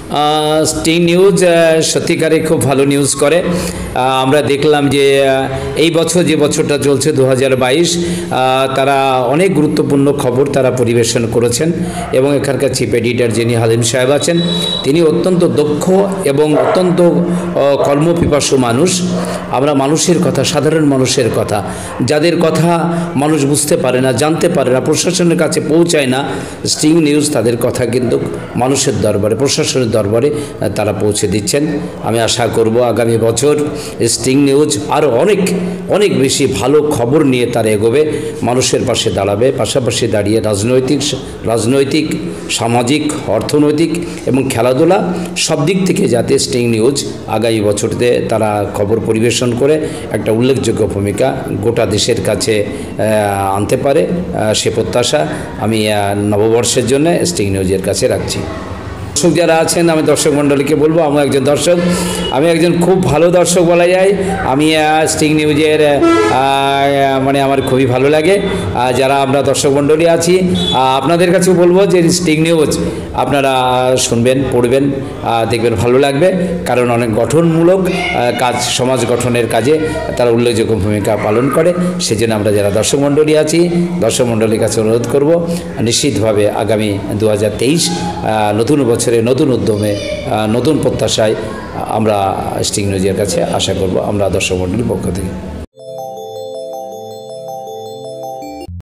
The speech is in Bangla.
স্টিং নিউজ সত্যিকারে খুব ভালো নিউজ করে। আমরা দেখলাম যে এই বছর যে বছরটা চলছে 2022, তারা অনেক গুরুত্বপূর্ণ খবর তারা পরিবেশন করেছেন এবং এখানকার চিফ এডিটর যিনি হালিম সাহেব আছেন তিনি অত্যন্ত দক্ষ এবং অত্যন্ত কর্মপিপাসু মানুষ। আমরা মানুষের কথা, সাধারণ মানুষের কথা, যাদের কথা মানুষ বুঝতে পারে না, জানতে পারে না, প্রশাসনের কাছে পৌঁছায় না, স্টিং নিউজ তাদের কথা কিন্তু মানুষের দরবারে, প্রশাসনের দরবারে তারা পৌঁছে দিচ্ছেন। আমি আশা করব আগামী বছর স্টিং নিউজ আরও অনেক অনেক বেশি ভালো খবর নিয়ে তারা এগোবে, মানুষের পাশে দাঁড়াবে, পাশাপাশি দাঁড়িয়ে রাজনৈতিক, সামাজিক, অর্থনৈতিক এবং খেলাধুলা সব দিক থেকে যাতে স্টিং নিউজ আগামী বছরতে তারা খবর পরিবেশন করে একটা উল্লেখযোগ্য ভূমিকা গোটা দেশের কাছে আনতে পারে, সে প্রত্যাশা আমি নববর্ষের জন্য স্টিং নিউজের কাছে রাখছি। দর্শক যারা আছেন, আমি দর্শক মণ্ডলীকে বলবো, আমি একজন দর্শক, আমি একজন খুব ভালো দর্শক বলা যায়। আমি স্টিং নিউজের মানে আমার খুবই ভালো লাগে। যারা আমরা দর্শক মণ্ডলী আছি আপনাদের কাছেও বলবো যে স্টিং নিউজ আপনারা শুনবেন, পড়বেন, দেখবেন, ভালো লাগবে, কারণ অনেক গঠনমূলক কাজ, সমাজ গঠনের কাজে তারা উল্লেখযোগ্য ভূমিকা পালন করে। সেজন্য আমরা যারা দর্শক মণ্ডলী আছি, দর্শক মণ্ডলীর কাছে অনুরোধ করব নিশ্চিতভাবে আগামী 2023 নতুন বছরে নতুন উদ্যমে, নতুন প্রত্যাশায় আমরা স্টিং নিউজের কাছে আশা করব আমরা দর্শক মণ্ডলীর পক্ষ থেকে।